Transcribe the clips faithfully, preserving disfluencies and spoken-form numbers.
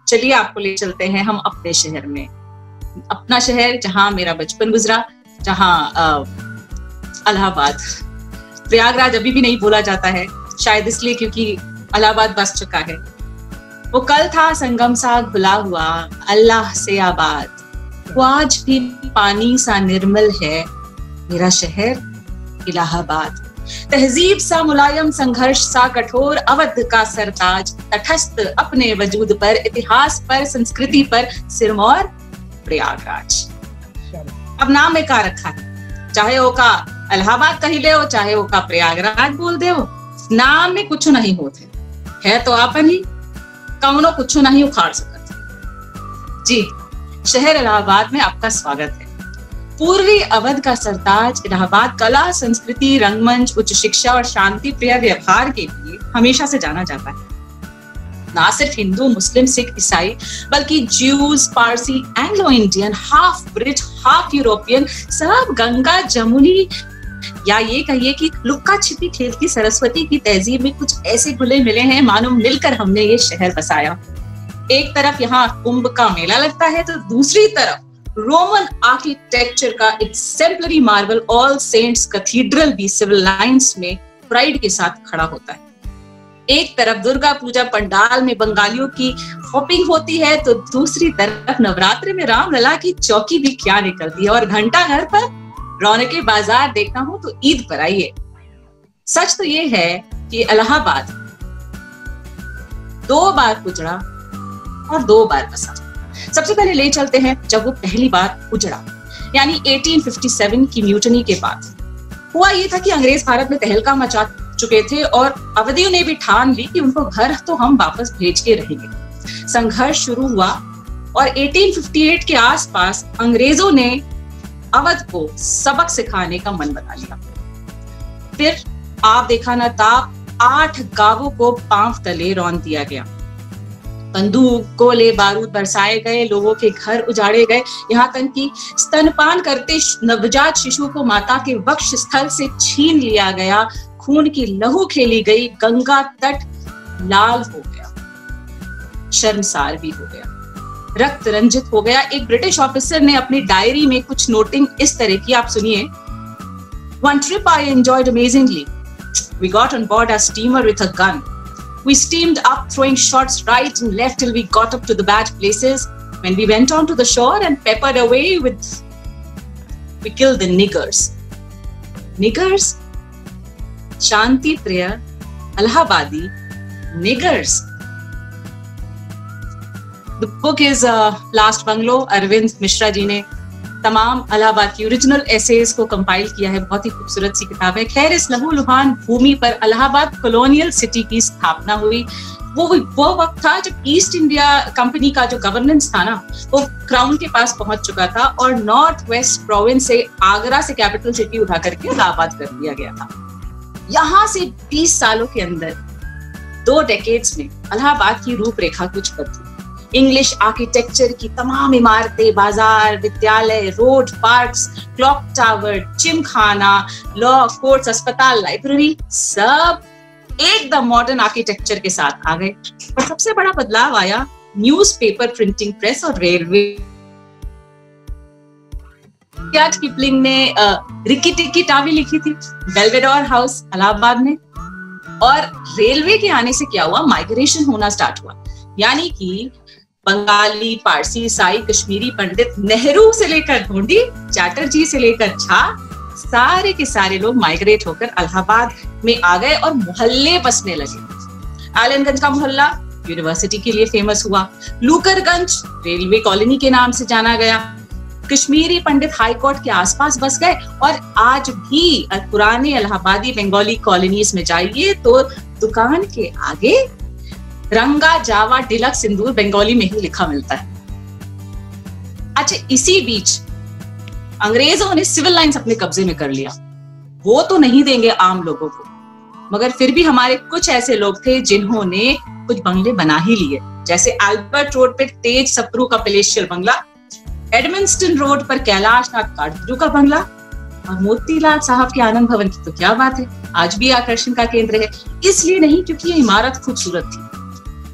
चलिए आपको ले चलते हैं हम अपने शहर में, अपना शहर जहां मेरा बचपन गुजरा, जहां इलाहाबाद। प्रयागराज अभी भी नहीं भूला जाता है, शायद इसलिए क्योंकि इलाहाबाद बस चुका है। वो कल था संगम सा घुला हुआ अल्लाह से आबाद, वो आज भी पानी सा निर्मल है मेरा शहर इलाहाबाद। तहजीब सा मुलायम, संघर्ष सा कठोर, अवध का सरताज, तटस्थ अपने वजूद पर, इतिहास पर, संस्कृति पर सिरमौर प्रयागराज। अब नाम में का रखा है, चाहे वो का इलाहाबाद कही ले हो, चाहे वो का प्रयागराज बोल दे हो, नाम में कुछ नहीं होते है तो आपन ही कौनो कुछ नहीं उखाड़ सकते। जी, शहर इलाहाबाद में आपका स्वागत है। पूर्वी अवध का सरताज इलाहाबाद कला, संस्कृति, रंगमंच, उच्च शिक्षा और शांति प्रिय व्यवहार के लिए हमेशा से जाना जाता है। ना सिर्फ हिंदू, मुस्लिम, सिख, ईसाई, बल्कि Jews, Parsi, Anglo Indian, half Brit, half European, सब गंगा जमुनी या ये कहिए कि लुक्का छिपी खेलती सरस्वती की तहजीब में कुछ ऐसे घुले मिले हैं मानो मिलकर हमने ये शहर बसाया। एक तरफ यहाँ कुंभ का मेला लगता है तो दूसरी तरफ रोमन आर्किटेक्चर का exemplary marble All Saints Cathedral भी सिविल लाइंस में प्राइड के साथ खड़ा होता है। एक तरफ दुर्गा पूजा पंडाल में बंगालियों की हॉपिंग होती है तो दूसरी तरफ नवरात्रि में रामलला की चौकी भी क्या निकलती है। और घंटा घर पर रौनके बाजार देखना हो तो ईद पर आइए। सच तो ये है कि इलाहाबाद दो बार उजड़ा और दो बार बसा। सबसे पहले ले चलते हैं जब वो पहली बार उजड़ा, यानी अठारह सौ सत्तावन की म्यूटनी के बाद। हुआ ये था कि अंग्रेज भारत में तहलका मचा चुके थे और अवधियों ने भी ठान ली कि उनको घर तो हम वापस भेज के रहेंगे। संघर्ष शुरू हुआ और अठारह सौ अट्ठावन के आसपास अंग्रेजों ने अवध को सबक सिखाने का मन बना लिया। फिर आप देखा ना ताप, आठ गांवों को पांव तले रौंद दिया गया। बंदूक, गोले, बारूद बरसाए गए, लोगों के घर उजाड़े गए, यहाँ तक कि स्तनपान करते नवजात शिशु को माता के वक्ष स्थल से छीन लिया गया, खून की लहू खेली गई, गंगा तट लाल हो गया, शर्मसार भी हो गया, रक्त रंजित हो गया। एक ब्रिटिश ऑफिसर ने अपनी डायरी में कुछ नोटिंग इस तरह की, आप सुनिए। One trip I enjoyed amazingly. We got on board a steamer with a gun. We steamed up, throwing shots right and left till we got up to the bad places. When we went on to the shore and peppered away with, we killed the niggers. Niggers? Shanti Priya, Allahabadi, niggers. The book is uh, Last Bungalow. Arvind Mishra ji ने तमाम इलाहाबाद की original essays को compile किया है। बहुत ही खूबसूरत सी किताब है। खैर, इस लहूलुहान भूमि पर इलाहाबाद कॉलोनियल सिटी की स्थापना हुई। वो वो वक्त था जब ईस्ट इंडिया कंपनी का जो गवर्नेंस था ना, वो क्राउन के पास पहुंच चुका था और नॉर्थ वेस्ट प्रोविंस से आगरा से कैपिटल सिटी उठा करके इलाहाबाद कर दिया गया था। यहाँ से बीस सालों के अंदर, दो डेकेड्स में इलाहाबाद की रूपरेखा कुछ बदली। इंग्लिश आर्किटेक्चर की तमाम इमारतें, बाजार, विद्यालय, road, parks, clock tower, gymkhana, law courts, अस्पताल, लाइब्रेरी, सब एकदम मॉडर्न आर्किटेक्चर के साथ आ गए। और सबसे बड़ा बदलाव आया न्यूज़पेपर प्रिंटिंग प्रेस और रेलवे। किपलिंग ने रिकी टिकी टावी लिखी थी, बेल्वेडोर हाउस इलाहाबाद में। और रेलवे के आने से क्या हुआ, माइग्रेशन होना स्टार्ट हुआ, यानी कि बंगाली, पारसी, ईसाई, कश्मीरी पंडित, नेहरू से लेकर ढूंढी, चैटर्जी से लेकर झा, सारे के सारे लोग माइग्रेट होकर इलाहाबाद में आ गए और मोहल्ले बसने लगे। आलमगंज का मोहल्ला यूनिवर्सिटी के लिए फेमस हुआ। लूकरगंज रेलवे कॉलोनी के नाम से जाना गया। कश्मीरी पंडित हाई कोर्ट के आसपास बस गए। और आज भी पुराने इलाहाबादी बंगाली कॉलोनीज में जाइए तो दुकान के आगे रंगा जावा डिलक्स सिंदूर बंगाली में ही लिखा मिलता है। अच्छा, इसी बीच अंग्रेजों ने सिविल लाइंस अपने कब्जे में कर लिया। वो तो नहीं देंगे आम लोगों को, मगर फिर भी हमारे कुछ ऐसे लोग थे जिन्होंने कुछ बंगले बना ही लिए, जैसे अल्बर्ट रोड पे तेज सप्रू का पैलेशियल बंगला, एडमिंस्टन रोड पर कैलाश नाथ काटगुरु का बंगला, और मोतीलाल साहब के आनंद भवन की तो क्या बात है, आज भी आकर्षण का केंद्र है। इसलिए नहीं क्योंकि ये इमारत खूबसूरत थी,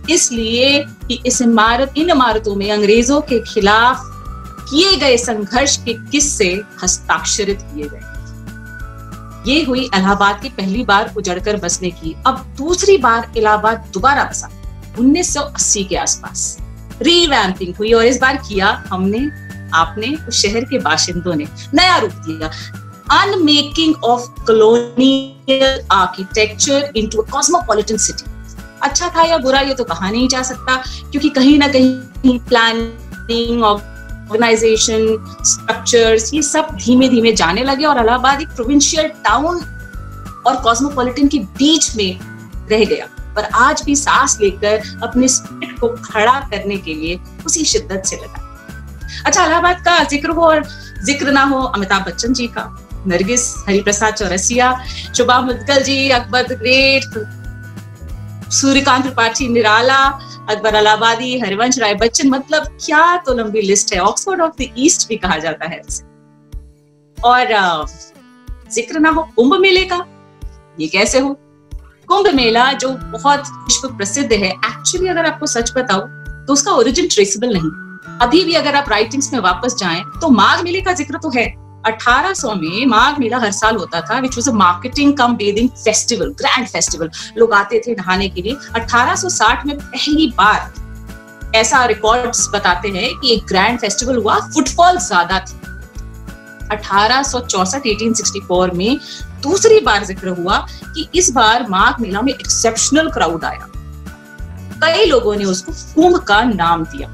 इसलिए कि इस इमारत इन इमारतों में अंग्रेजों के खिलाफ किए गए संघर्ष के किस्से हस्ताक्षरित किए गए। ये हुई इलाहाबाद की पहली बार उजड़कर बसने की। अब दूसरी बार इलाहाबाद दोबारा बसा उन्नीस सौ अस्सी के आसपास। रीवैम्पिंग हुई और इस बार किया हमने, आपने, उस शहर के बाशिंदों ने नया रूप दिया। Unmaking of colonial architecture into a cosmopolitan city. अच्छा था या बुरा ये तो कहा नहीं जा सकता, क्योंकि कहीं ना कहीं प्लानिंग, ऑर्गेनाइजेशन, स्ट्रक्चर्स, ये सब धीमे धीमे जाने लगे और इलाहाबाद एक प्रोविंशियल टाउन और कॉस्मोपॉलिटन के बीच में रह गया, पर आज भी सांस लेकर अपने स्पिरिट को खड़ा करने के लिए उसी शिद्दत से लगा। अच्छा, इलाहाबाद का जिक्र हो और जिक्र ना हो अमिताभ बच्चन जी का, नरगिस, हरिप्रसाद चौरसिया, शुभा मुद्गल जी, अकबर द ग्रेट, सूर्यकांत त्रिपाठी निराला, अकबर इलाहाबादी, हरिवंश राय बच्चन, मतलब क्या तो लंबी लिस्ट है। ऑक्सफोर्ड ऑफ द ईस्ट भी कहा जाता है इसे। और जिक्र ना हो कुंभ मेले का, ये कैसे हो? कुंभ मेला जो बहुत विश्व प्रसिद्ध है, एक्चुअली अगर आपको सच बताऊं तो उसका ओरिजिन ट्रेसेबल नहीं। अभी भी अगर आप राइटिंग्स में वापस जाएं तो माघ मेले का जिक्र तो है। अठारह सौ में माघ मेला हर साल होता था, which was a marketing cum bathing festival, grand festival. लोग आते थे नहाने के लिए। अठारह सौ साठ में पहली बार ऐसा रिकॉर्ड्स बताते हैं कि एक ग्रैंड फेस्टिवल हुआ, फुटफॉल ज्यादा थी। अठारह सौ चौसठ अठारह सौ चौंसठ में दूसरी बार जिक्र हुआ कि इस बार माघ मेला में एक्सेप्शनल क्राउड आया। कई लोगों ने उसको कुंभ का नाम दिया।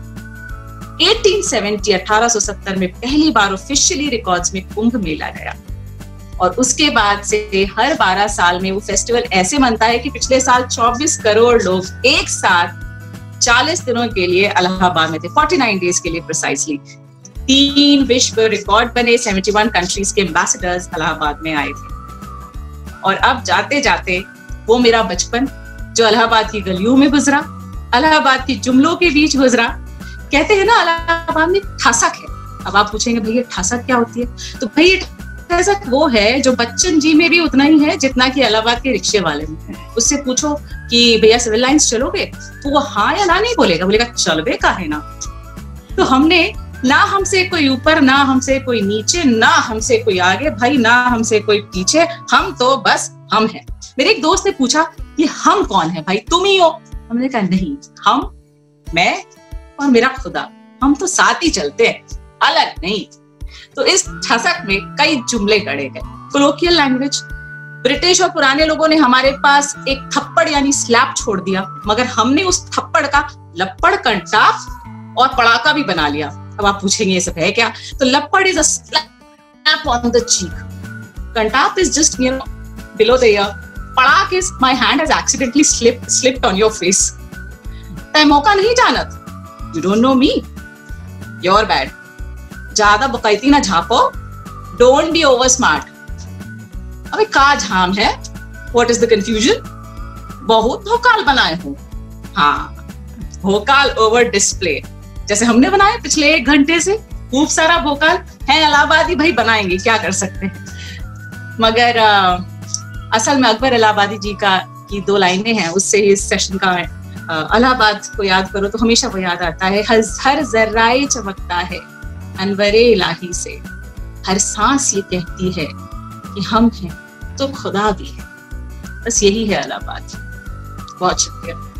अठारह सौ सत्तर में पहली बार ऑफिशियली रिकॉर्ड्स में कुंभ मेला गया और उसके बाद से हर बारह साल में वो फेस्टिवल ऐसे मनता है कि पिछले साल चौबीस करोड़ लोग एक साथ चालीस दिनों के लिए इलाहाबाद में थे, उनचास डेज के लिए प्रिसाइसली। तीन विश्व रिकॉर्ड बने, इकहत्तर कंट्रीज के एम्बेसडर्स इलाहाबाद में आए थे। और अब जाते जाते वो मेरा बचपन जो इलाहाबाद की गलियों में गुजरा, इलाहाबाद की जुमलों के बीच गुजरा। कहते हैं ना इलाहाबाद में ठसक है। अब आप पूछेंगे भैया ठसक क्या होती है? तो भैया ठसक वो है जो बच्चन जी में भी उतना ही है जितना कि इलाहाबाद के रिक्शे वाले में है। उससे पूछो कि भैया सिविल लाइंस चलोगे, तो वो हाँ या ना नहीं बोलेगा, बोलेगा चलबे का है ना। तो हमने ना हमसे कोई ऊपर, ना हमसे कोई नीचे, ना हमसे कोई आगे भाई, ना हमसे कोई पीछे, हम तो बस हम हैं। मेरे एक दोस्त ने पूछा कि हम कौन है भाई? तुम ही हो। हमने कहा नहीं, हम, मैं और मेरा खुदा, हम तो साथ ही चलते हैं, अलग नहीं। तो इस ठसक में कई जुमले गढ़े गए। कोलोकियल लैंग्वेज, ब्रिटिश और पुराने लोगों ने हमारे पास एक थप्पड़ यानी स्लैप छोड़ दिया, मगर हमने उस थप्पड़ का लप्पड़, कंटाप और पड़ाका भी बना लिया। अब आप पूछेंगे ये सब है क्या? तो लप्पड़ is a slap on the cheek, कंटाप is just you know below the ear, पड़ाक is my hand has accidentally slip slipped on your face. तय मौका नहीं जानत, you don't know me, you're bad. ज्यादा बकैती ना झापो, don't be over smart. अबे का झाम है? What is the confusion? बहुत भोकाल बनाए हो। हाँ, भोकाल ओवर डिस्प्ले जैसे हमने बनाए पिछले एक घंटे से, खूब सारा भोकाल है। इलाहाबादी भाई बनाएंगे, क्या कर सकते हैं। मगर आ, असल में अकबर इलाहाबादी जी का की दो लाइनें हैं, उससे ही इस सेशन का इलाहाबाद को याद करो तो हमेशा वो याद आता है। हर हर जर्राए चमकता है अनवरे इलाही से, हर सांस ये कहती है कि हम हैं तो खुदा भी है। बस यही है इलाहाबाद। बहुत शुक्रिया।